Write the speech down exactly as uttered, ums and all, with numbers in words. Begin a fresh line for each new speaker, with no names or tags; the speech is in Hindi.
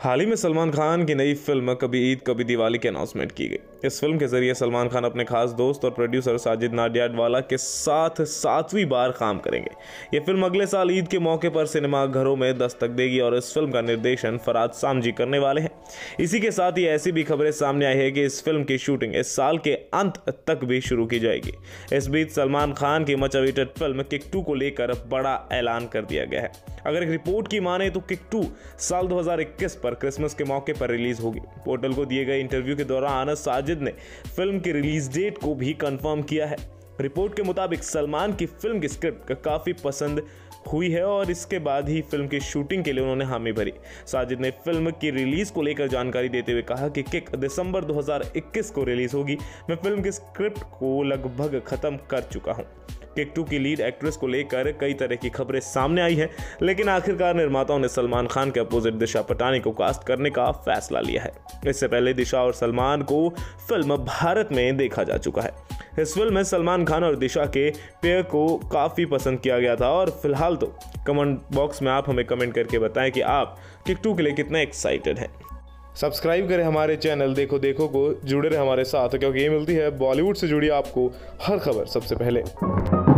हाल ही में सलमान खान की नई फिल्म कभी ईद कभी दिवाली की अनाउंसमेंट की गई। इस फिल्म के जरिए सलमान खान अपने खास दोस्त और प्रोड्यूसर साजिद नाडियाडवाला के साथ सातवीं बार काम करेंगे। ये फिल्म अगले साल ईद के मौके पर सिनेमाघरों में दस्तक देगी और इस फिल्म का निर्देशन फराद सामजी करने वाले हैं। इसी के साथ ही ऐसी भी खबरें सामने आई है कि इस फिल्म की शूटिंग इस साल के अंत तक भी शुरू की जाएगी। इस बीच सलमान खान की much awaited film Kick two को लेकर बड़ा ऐलान कर दिया गया है। अगर एक रिपोर्ट की माने तो किक टू साल दो हज़ार इक्कीस पर क्रिसमस के मौके पर रिलीज होगी। पोर्टल को दिए गए इंटरव्यू के दौरान साजिद ने फिल्म की रिलीज डेट को भी कंफर्म किया है। रिपोर्ट के मुताबिक सलमान की फिल्म की स्क्रिप्ट काफी पसंद हुई है और इसके बाद ही फिल्म की शूटिंग के लिए उन्होंने हामी भरी। साजिद ने फिल्म की रिलीज को लेकर जानकारी देते हुए कहा कि किक दिसंबर दो हज़ार इक्कीस को रिलीज होगी। मैं फिल्म की स्क्रिप्ट को लगभग खत्म कर चुका हूं। किक टू की लीड एक्ट्रेस को लेकर कई तरह की खबरें सामने आई हैं, लेकिन आखिरकार निर्माताओं ने सलमान खान के अपोजिट दिशा पटानी को कास्ट करने का फैसला लिया है। इससे पहले दिशा और सलमान को फिल्म भारत में देखा जा चुका है। इस फिल्म में सलमान खान और दिशा के पेयर को काफ़ी पसंद किया गया था और फिलहाल तो कमेंट बॉक्स में आप हमें कमेंट करके बताएं कि आप किक टू के लिए कितने एक्साइटेड हैं। सब्सक्राइब करें हमारे चैनल देखो देखो को, जुड़े रहे हमारे साथ क्योंकि ये मिलती है बॉलीवुड से जुड़ी आपको हर खबर सबसे पहले।